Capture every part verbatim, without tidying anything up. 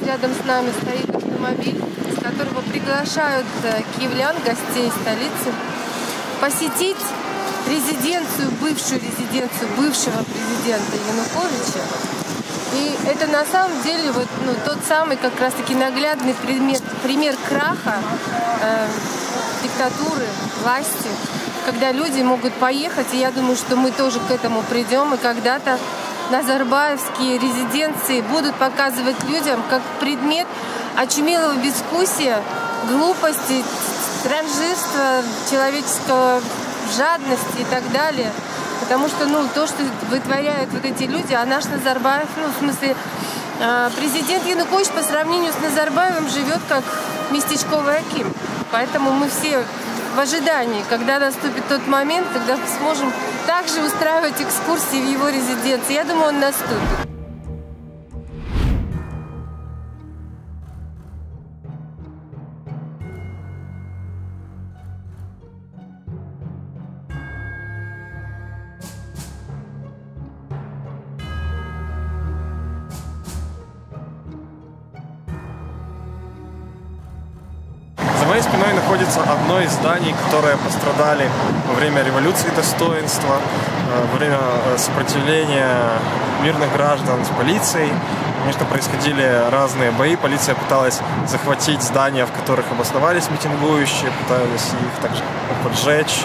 рядом с нами стоит автомобиль, с которого приглашают киевлян, гостей столицы, посетить резиденцию, бывшую резиденцию бывшего президента Януковича. И это на самом деле вот, ну, тот самый как раз-таки наглядный пример, пример краха э, диктатуры, власти, когда люди могут поехать, и я думаю, что мы тоже к этому придем, и когда-то назарбаевские резиденции будут показывать людям как предмет очумелого безвкусия, глупости, транжирства, человеческого жадности и так далее. Потому что, ну, то, что вытворяют вот эти люди, а наш Назарбаев, ну, в смысле, президент Янукович по сравнению с Назарбаевым живет как местечковый аким. Поэтому мы все в ожидании, когда наступит тот момент, когда мы сможем также устраивать экскурсии в его резиденции. Я думаю, он наступит. За моей спиной находится одно из зданий, которые пострадали во время революции достоинства, во время сопротивления мирных граждан с полицией. Конечно, происходили разные бои. Полиция пыталась захватить здания, в которых обосновались митингующие, пытались их также поджечь.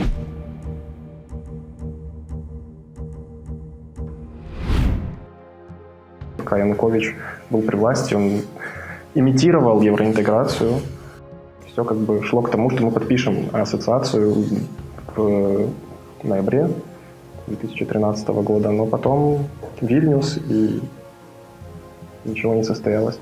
Пока Янукович был при власти, он имитировал евроинтеграцию. Все как бы шло к тому, что мы подпишем ассоциацию в ноябре две тысячи тринадцатого года, но потом Вильнюс, и ничего не состоялось.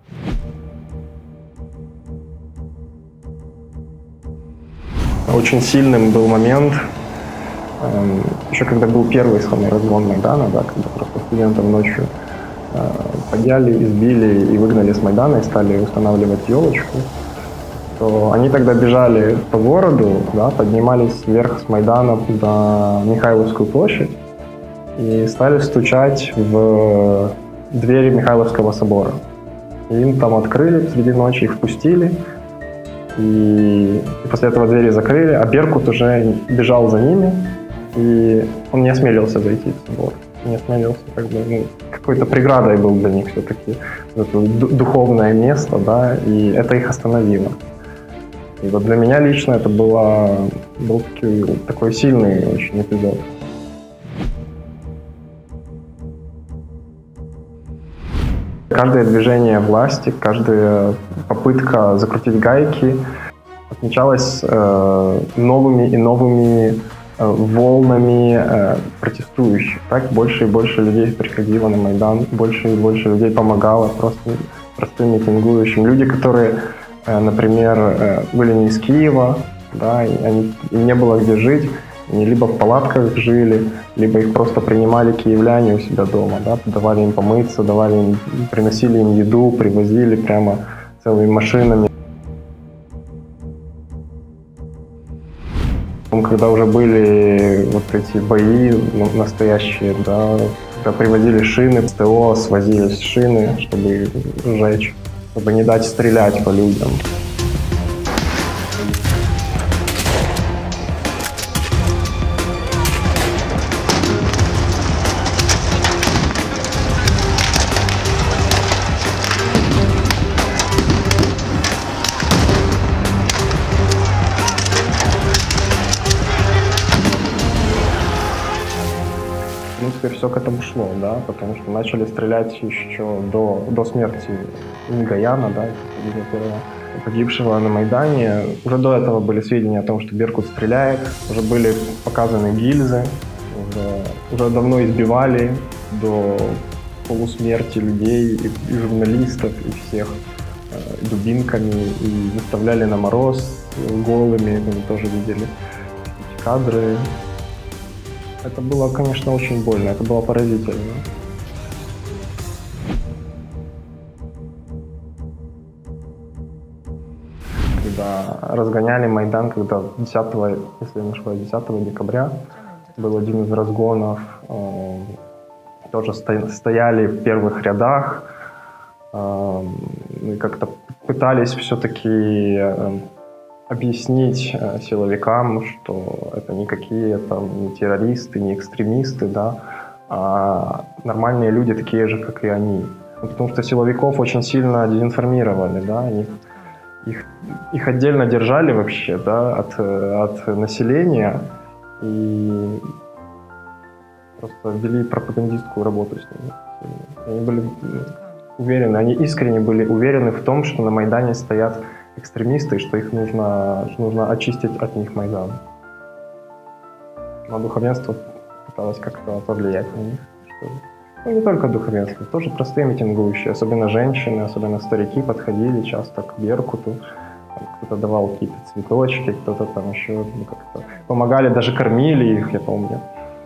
Очень сильным был момент, еще когда был первый исходный разгон Майдана, да, когда просто студентов ночью подняли, избили и выгнали с Майдана и стали устанавливать елочку, то они тогда бежали по городу, да, поднимались вверх с Майдана на Михайловскую площадь и стали стучать в двери Михайловского собора. И им там открыли среди ночи, их впустили, и, и после этого двери закрыли, а Беркут уже бежал за ними, и он не осмелился зайти в собор. Не осмелился, как бы, ну, какой-то преградой был для них все-таки это духовное место, да, и это их остановило. И вот для меня лично это было, был такой, такой сильный очень эпизод. Каждое движение власти, каждая попытка закрутить гайки отмечалась э, новыми и новыми э, волнами э, протестующих. Так больше и больше людей приходило на Майдан, больше и больше людей помогало просто простым митингующим. Люди, которые, э, например, э, были не из Киева, да, и они, им не было где жить, они либо в палатках жили, либо их просто принимали киевляне у себя дома, да, давали им помыться, давали им, приносили им еду, привозили прямо целыми машинами. Когда уже были вот эти бои настоящие, да, когда привозили шины, в ТО свозились шины, чтобы сжечь, чтобы не дать стрелять по людям. В принципе, все к этому шло, да, потому что начали стрелять еще до, до смерти Мигояна, да, первого погибшего на Майдане. Уже до этого были сведения о том, что Беркут стреляет, уже были показаны гильзы, уже, уже давно избивали до полусмерти людей, и, и журналистов, и всех э, дубинками, и выставляли на мороз голыми, мы тоже видели эти кадры. Это было, конечно, очень больно, это было поразительно. Когда разгоняли Майдан, когда десятого, если я не ошибаюсь, десятого декабря был один из разгонов, э, тоже стояли в первых рядах, и как-то пытались все-таки объяснить силовикам, что это никакие там не террористы, не экстремисты, да, а нормальные люди такие же, как и они. Потому что силовиков очень сильно дезинформировали, да, они, их, их отдельно держали вообще, да, от, от населения и просто вели пропагандистскую работу с ними. Они были уверены, они искренне были уверены в том, что на Майдане стоят экстремисты, и что их нужно, что нужно очистить от них Майдан. Но духовенство пыталось как-то повлиять на них. Что... Ну, не только духовенство, тоже простые митингующие, особенно женщины, особенно старики подходили часто к Беркуту, кто-то давал какие-то цветочки, кто-то там еще ну, как-то помогали, даже кормили их, я помню.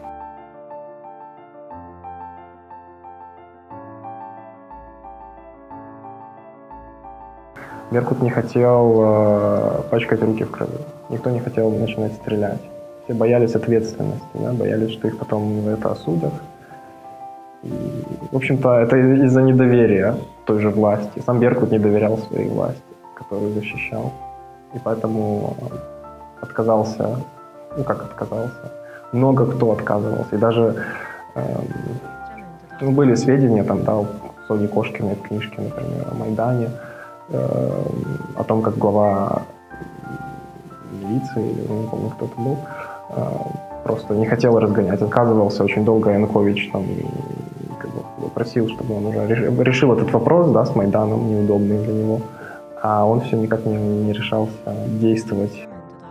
Беркут не хотел э, пачкать руки в крови, никто не хотел начинать стрелять. Все боялись ответственности, да, боялись, что их потом за это осудят. И, в общем-то, это из-за недоверия той же власти. Сам Беркут не доверял своей власти, которую защищал. И поэтому отказался, ну как отказался, много кто отказывался. И даже э, ну, были сведения, там, да, у Сони Кошкиной в книжке, например, о Майдане, э, о том, как глава милиции, не помню, кто это был, э, просто не хотел разгонять, отказывался очень долго. Янукович там как бы просил, чтобы он уже решил этот вопрос, да, с Майданом, неудобный для него, а он все никак не, не решался действовать.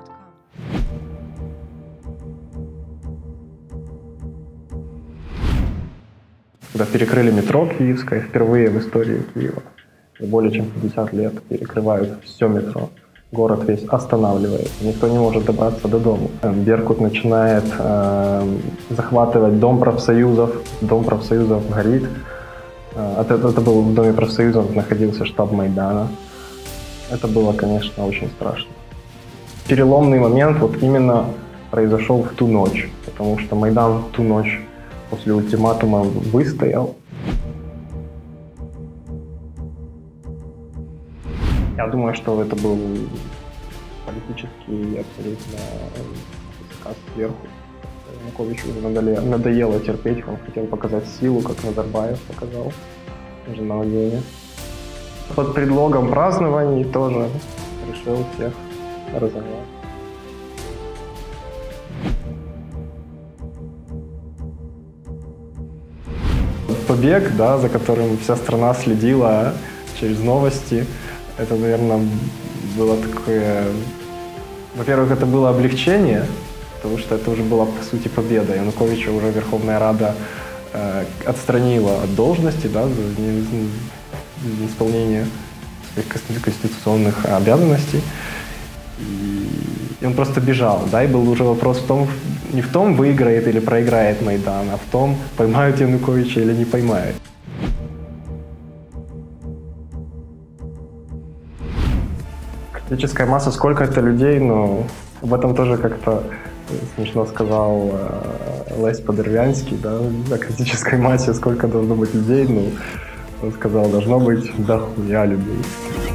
Когда перекрыли метро Киевское, впервые в истории Киева, более чем пятьдесят лет перекрывают все метро. Город весь останавливается, никто не может добраться до дома. Беркут начинает э, захватывать дом профсоюзов, дом профсоюзов горит. Это, это был в доме профсоюзов, находился штаб Майдана. Это было, конечно, очень страшно. Переломный момент вот именно произошел в ту ночь, потому что Майдан в ту ночь после ультиматума выстоял. Я думаю, что это был политический абсолютно сказ сверху. Януковичу уже надоело терпеть, он хотел показать силу, как Назарбаев показал уже на Ладьоне. Под предлогом празднований тоже решил всех разорвать. Побег, да, за которым вся страна следила через новости, это, наверное, было такое... Во-первых, это было облегчение, потому что это уже была, по сути, победа. Януковича уже Верховная Рада э, отстранила от должности, да, за неисполнение своих конституционных обязанностей. И, и он просто бежал, да, и был уже вопрос в том, не в том, выиграет или проиграет Майдан, а в том, поймают Януковича или не поймают. Критическая масса, сколько это людей, но об этом тоже как-то смешно сказал э, Лесь Подервянский, да, о критической массе, сколько должно быть людей, ну, он сказал, должно быть дохуя людей.